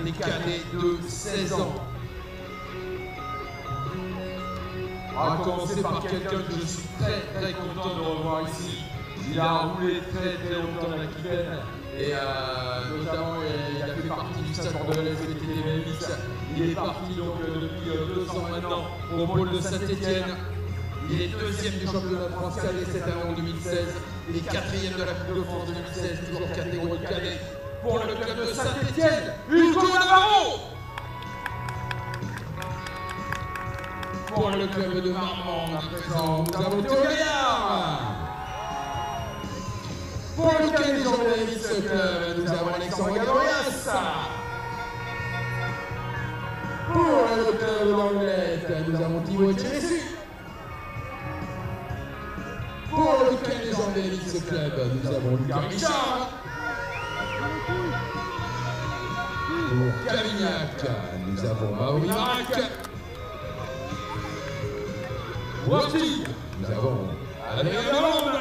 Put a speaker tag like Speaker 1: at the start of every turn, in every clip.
Speaker 1: les cadets de 16 ans. On va commencer par quelqu'un que je suis très content de revoir ici. Il a roulé très longtemps dans la Kipène et notamment il a fait partie du stade bordelais CTT 2010. Il est parti donc depuis 200 ans au pôle de Saint-Étienne. Il est deuxième du championnat de France cadet cette année en 2016. Il est quatrième de la Coupe de France 2016, toujours catégorie cadet pour le club de Saint-Étienne. Hugo Navarro. Pour le club de Marmande, à présent, nous avons Théo Gaillard. Pour le cadet Jean Davis Club, nous avons Alexandre Gaborias. Pour le club d'Anglette, nous avons Thibaut Echeressu. Pour le cadet Jean Davis Club, nous avons Lucas Richard. Pour Cavignac, nous avons Maori Marac. Worthy, nous avons Adrien Lalonde.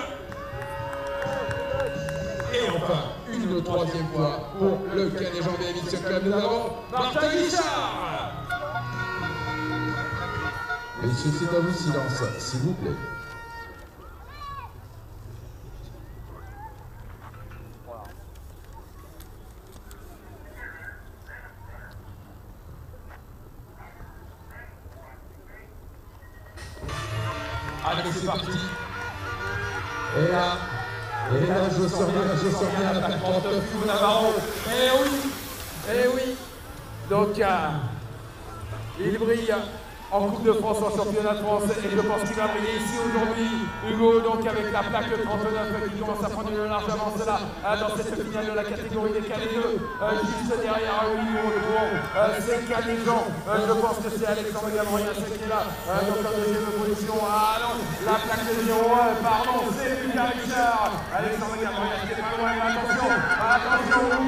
Speaker 1: Et enfin, une troisième fois, pour le cadet Jean Davis Club, nous avons Martin Guichard.
Speaker 2: Messieurs, c'est à vous, silence, s'il vous plaît.
Speaker 1: Allez, c'est parti.
Speaker 2: Et là, je sors bien la plaque 39,
Speaker 1: Hugo Navarro. Eh oui. Donc, il brille en Coupe de France, en championnat de France, et je pense qu'il va briller ici aujourd'hui. Hugo, donc avec la plaque 39, qui commence à prendre une large avance là, dans cette finale de la catégorie des cadets 2, juste derrière Hugo pour ces cadets Jean. Je pense que c'est Alexandre Gaborias qui est là, donc en deuxième position. Ah non, la plaque de 0, pardon, c'est Lucas Richard. Alexandre Gaborias qui est pas loin, attention,